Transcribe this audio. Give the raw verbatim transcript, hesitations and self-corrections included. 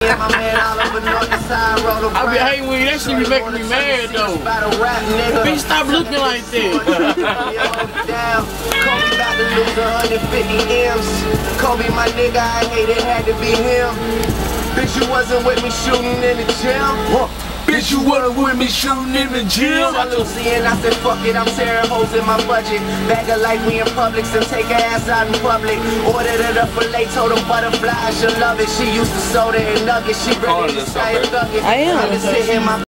I be hating when that shit be making me mad though. Bitch, stop looking like that. Kobe about to lose one hundred fifty M's. Kobe, my nigga, I hate it, had to be him. Bitch, you wasn't with me shooting in the gym. Bitch, you wasn't with me shooting in the gym. I Lucy and I said, fuck it, I'm tearing holes in my budget. Bag of life, we in Publix and take her ass out in public. Ordered it up for late, told them butterflies, she'll love it. She used to soda and nuggets, she ready to stay thugging. I am. I just sit in my